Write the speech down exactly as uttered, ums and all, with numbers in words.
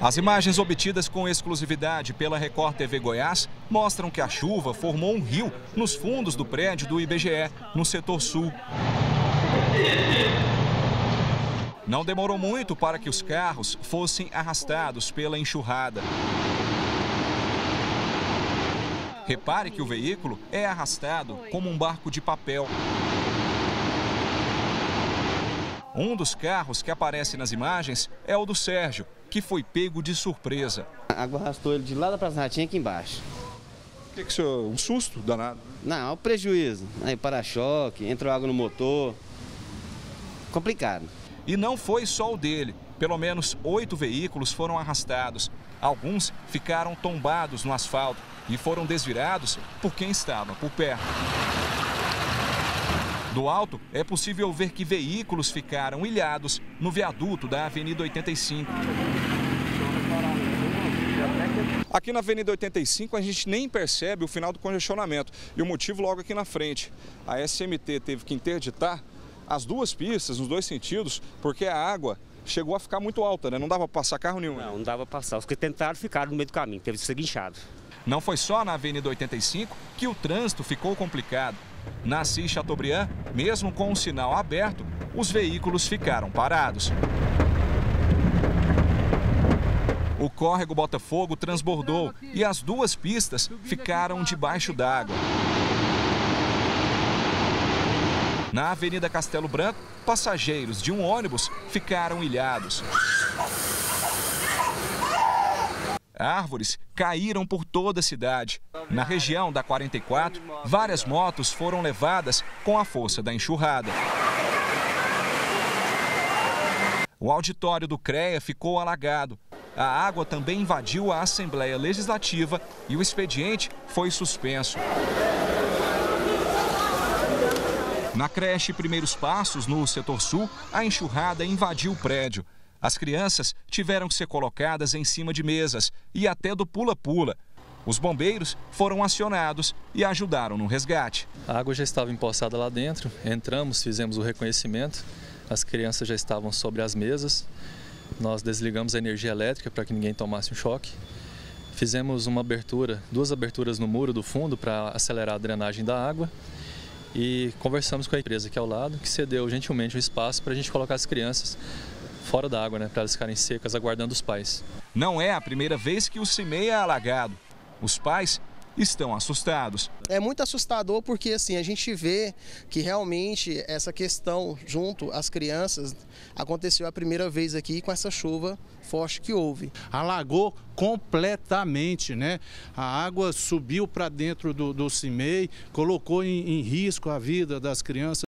As imagens obtidas com exclusividade pela Record T V Goiás mostram que a chuva formou um rio nos fundos do prédio do I B G E, no setor sul. Não demorou muito para que os carros fossem arrastados pela enxurrada. Repare que o veículo é arrastado como um barco de papel. Um dos carros que aparece nas imagens é o do Sérgio, que foi pego de surpresa. A água arrastou ele de lá para as ratinhas aqui embaixo. O que que isso é? Um susto danado? Não, é um prejuízo. Aí para-choque, entrou água no motor. Complicado. E não foi só o dele. Pelo menos oito veículos foram arrastados. Alguns ficaram tombados no asfalto e foram desvirados por quem estava por perto. Do alto, é possível ver que veículos ficaram ilhados no viaduto da Avenida oitenta e cinco. Aqui na Avenida oitenta e cinco a gente nem percebe o final do congestionamento. E o motivo logo aqui na frente. A S M T teve que interditar as duas pistas, nos dois sentidos, porque a água chegou a ficar muito alta, né? Não dava para passar carro nenhum. Não, não dava para passar. Os que tentaram ficaram no meio do caminho, teve que ser guinchado. Não foi só na Avenida oitenta e cinco que o trânsito ficou complicado. Na Assis Chateaubriand, mesmo com o sinal aberto, os veículos ficaram parados. O córrego Botafogo transbordou e as duas pistas ficaram debaixo d'água. Na Avenida Castelo Branco, passageiros de um ônibus ficaram ilhados. Árvores caíram por toda a cidade. Na região da quarenta e quatro, várias motos foram levadas com a força da enxurrada. O auditório do CREA ficou alagado. A água também invadiu a Assembleia Legislativa e o expediente foi suspenso. Na creche Primeiros Passos, no setor sul, a enxurrada invadiu o prédio. As crianças tiveram que ser colocadas em cima de mesas e até do pula-pula. Os bombeiros foram acionados e ajudaram no resgate. A água já estava empoçada lá dentro, entramos, fizemos o reconhecimento, as crianças já estavam sobre as mesas, nós desligamos a energia elétrica para que ninguém tomasse um choque. Fizemos uma abertura, duas aberturas no muro do fundo para acelerar a drenagem da água. E conversamos com a empresa aqui ao lado, que cedeu gentilmente o espaço para a gente colocar as crianças fora da água, né, para elas ficarem secas, aguardando os pais. Não é a primeira vez que o CIMEI é alagado. Os pais estão assustados. É muito assustador porque assim, a gente vê que realmente essa questão junto às crianças aconteceu a primeira vez aqui com essa chuva forte que houve. Alagou completamente, né? A água subiu para dentro do, do CIMEI, colocou em, em risco a vida das crianças.